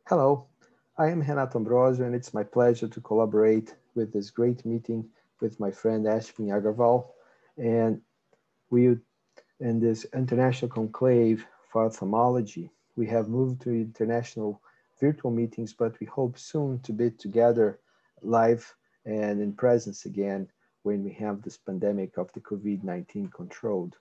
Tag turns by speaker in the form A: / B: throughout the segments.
A: Hello, I am Renato Ambrosio, and it's my pleasure to collaborate with this great meeting with my friend Ashwin Agarwal. And we, in this international conclave for ophthalmology, we have moved to international virtual meetings, but we hope soon to be together live and in presence again when we have this pandemic of the COVID-19 controlled.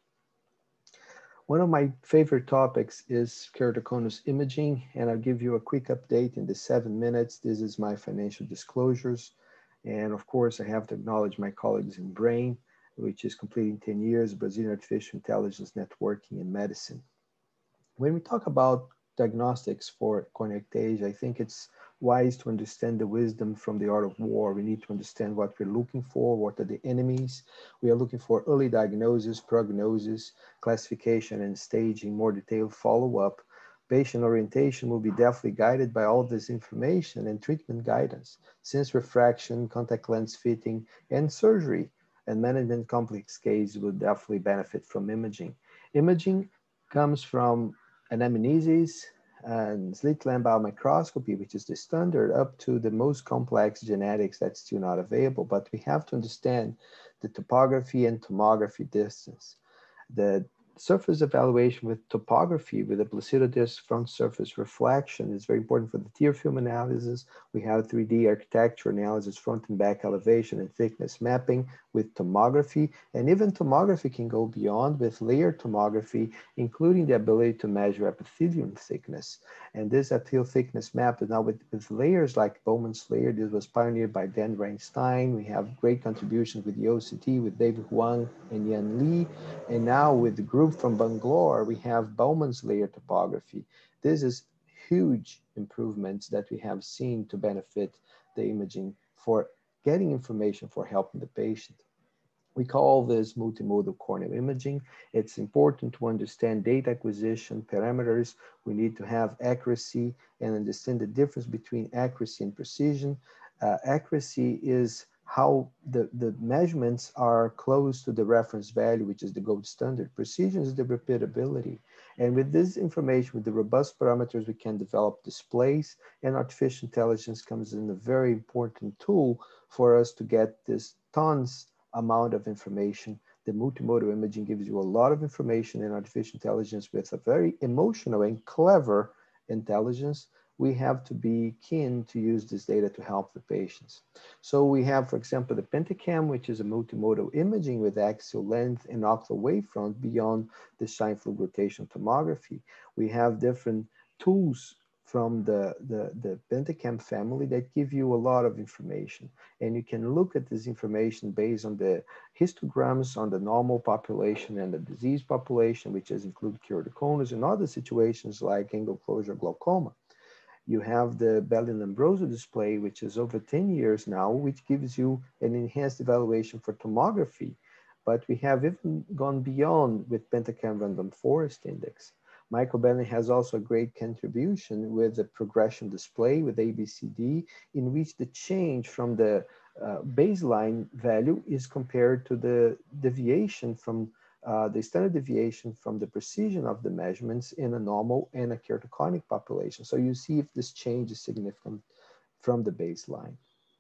A: One of my favorite topics is keratoconus imaging, and I'll give you a quick update in the 7 minutes. This is my financial disclosures. And of course, I have to acknowledge my colleagues in BRAIN, which is completing 10 years, Brazilian Artificial Intelligence Networking in Medicine. When we talk about diagnostics for corneal ectasia, I think it's wise to understand the wisdom from the art of war. We need to understand what we're looking for, what are the enemies. We are looking for early diagnosis, prognosis, classification, and staging, more detailed follow-up. Patient orientation will be definitely guided by all this information and treatment guidance, since refraction, contact lens fitting, and surgery and management complex cases will definitely benefit from imaging. Imaging comes from anamnesis and slit lamp biomicroscopy, which is the standard, up to the most complex genetics that's still not available. But we have to understand the topography and tomography distance. The surface evaluation with topography with a placido disc front surface reflection is very important for the tear film analysis. We have 3D architecture analysis, front and back elevation and thickness mapping with tomography, and even tomography can go beyond with layered tomography, including the ability to measure epithelium thickness. And this epithelial thickness map is now with layers like Bowman's layer. This was pioneered by Dan Reinstein. We have great contributions with the OCT, with David Huang and Yan Li. And now with the group from Bangalore, we have Bowman's layer topography. This is huge improvements that we have seen to benefit the imaging for getting information for helping the patient. We call this multimodal corneal imaging. It's important to understand data acquisition parameters. We need to have accuracy and understand the difference between accuracy and precision. Accuracy is how the measurements are close to the reference value, which is the gold standard. Precision is the repeatability. And with this information, with the robust parameters, we can develop displays, and artificial intelligence comes in a very important tool for us to get this tons amount of information. The multimodal imaging gives you a lot of information in artificial intelligence with a very emotional and clever intelligence. We have to be keen to use this data to help the patients. So we have, for example, the Pentacam, which is a multimodal imaging with axial length and ocular wavefront beyond the Scheimpflug rotation tomography. We have different tools from the Pentacam family that give you a lot of information. And you can look at this information based on the histograms on the normal population and the disease population, which is include keratoconus and other situations like angle closure glaucoma. You have the Bell&Ambrosio display, which is over 10 years now, which gives you an enhanced evaluation for tomography. But we have even gone beyond with Pentacam Random Forest Index. Michael Bentley has also a great contribution with the progression display with ABCD, in which the change from the baseline value is compared to the deviation from the standard deviation from the precision of the measurements in a normal and a keratoconic population. So you see if this change is significant from the baseline.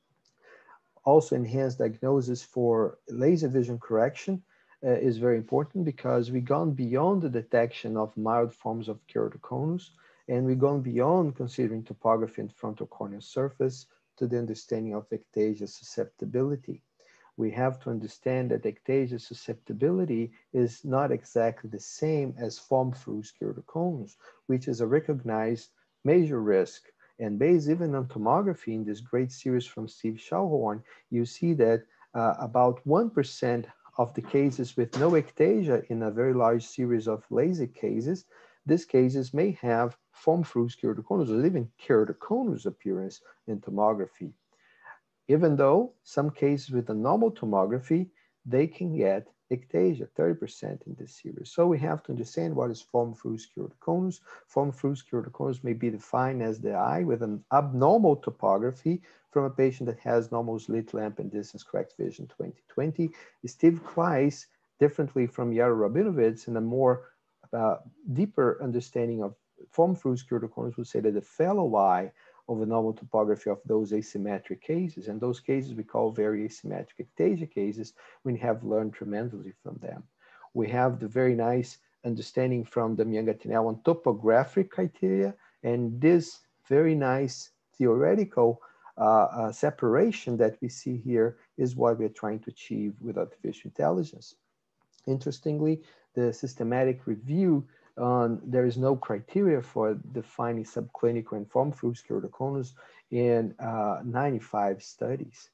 A: Also, enhanced diagnosis for laser vision correction is very important because we've gone beyond the detection of mild forms of keratoconus, and we've gone beyond considering topography and frontal corneal surface to the understanding of ectasia susceptibility. We have to understand that ectasia susceptibility is not exactly the same as form-fluid keratoconus, which is a recognized major risk. And based even on tomography in this great series from Steve Schallhorn, you see that about 1% of the cases with no ectasia in a very large series of LASIK cases, these cases may have form-fluid keratoconus or even keratoconus appearance in tomography. Even though some cases with a normal tomography, they can get ectasia, 30% in this series. So we have to understand what is form-fluid keratoconus. Form-fluid keratoconus may be defined as the eye with an abnormal topography from a patient that has normal slit lamp and distance correct vision 20/20. Steve Kleiss, differently from Yaro Rabinovitz, in a more deeper understanding of form fruits keratoconus would say that the fellow eye of a normal topography of those asymmetric cases, and those cases we call very asymmetric ectasia cases, we have learned tremendously from them. We have the very nice understanding from the Myanga-Tinel on topographic criteria, and this very nice theoretical separation that we see here is what we're trying to achieve with artificial intelligence. Interestingly, the systematic review there is no criteria for defining subclinical and form fruits keratoconus in 95 studies.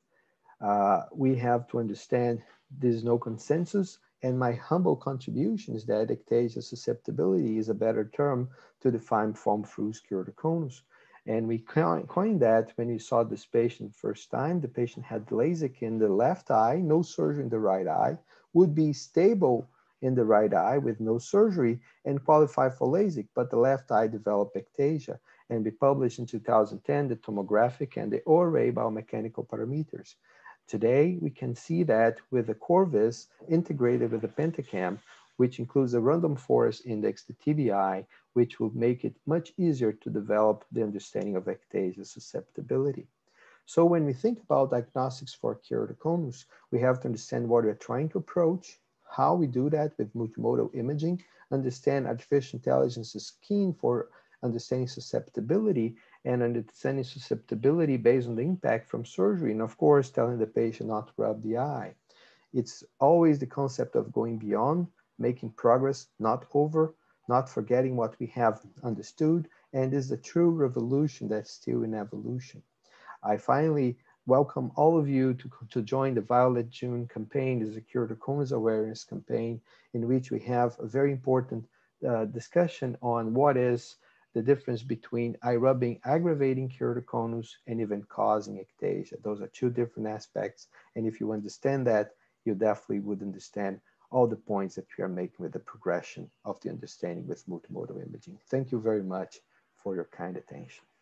A: We have to understand there's no consensus, and my humble contribution is that ectasia susceptibility is a better term to define form fruits keratoconus. And we coined that when we saw this patient the first time. The patient had LASIK in the left eye, no surgery in the right eye, would be stable in the right eye with no surgery and qualify for LASIK, but the left eye developed ectasia, and we published in 2010 the tomographic and the ORA biomechanical parameters. Today, we can see that with the Corvus integrated with the Pentacam, which includes a random forest index, the TBI, which will make it much easier to develop the understanding of ectasia susceptibility. So when we think about diagnostics for keratoconus, we have to understand what we're trying to approach, how we do that with multimodal imaging, understand artificial intelligence is keen for understanding susceptibility, and understanding susceptibility based on the impact from surgery, and of course, telling the patient not to rub the eye. It's always the concept of going beyond, making progress, not over, not forgetting what we have understood, and is the true revolution that's still in evolution. I finally welcome all of you to join the Violet June campaign. This is a keratoconus awareness campaign in which we have a very important discussion on what is the difference between eye rubbing aggravating keratoconus and even causing ectasia. Those are two different aspects, and if you understand that, you definitely would understand all the points that we are making with the progression of the understanding with multimodal imaging. Thank you very much for your kind attention.